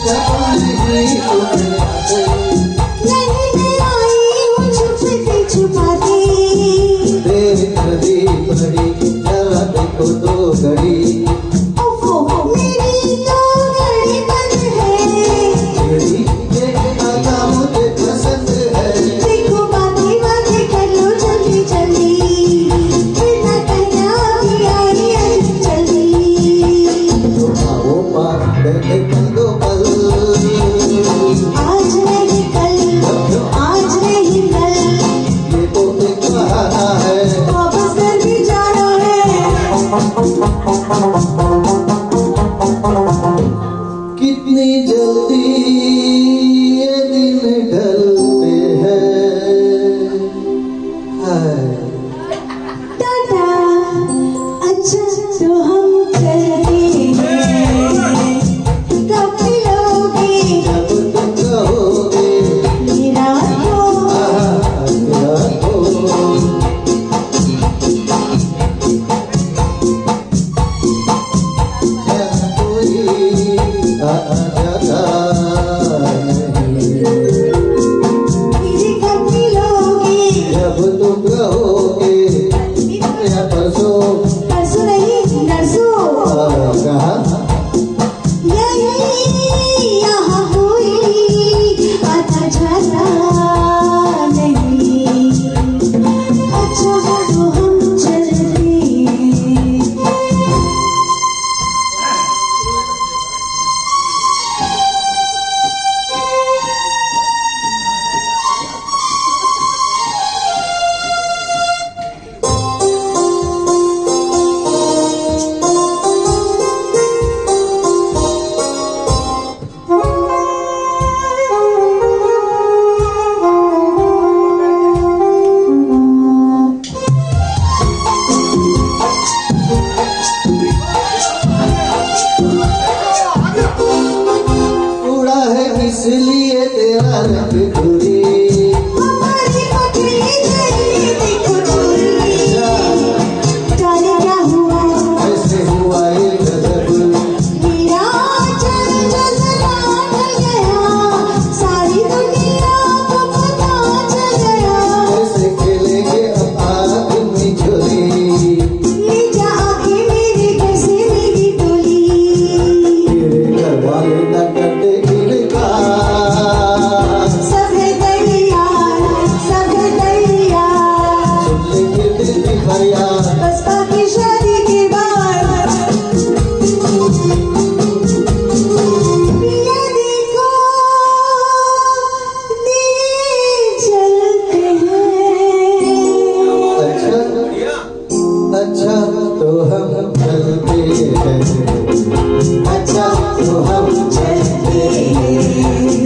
कितनी जल्दी ये दिन ढलते हैं। टाटा, अच्छा तो हम चलते हैं, कब मिलोगे जब तुम कहोगे मेरा हो। मेरा हो। इसलिए तेरा रंग गोरी हमारी पगड़ी जली देखो चोरी। जाने क्या हुआ ऐसे हुआ ये गजब मेरा चल चलना ढल गया, सारी दुनिया को पता चल गया। ऐसे खेलेंगे अब आग में झोली, ले जा आके मेरे घर से मेरी टोली। तेरे घर वाले न करते अच्छा तो हम चलते हैं, अच्छा तो हम चलते हैं।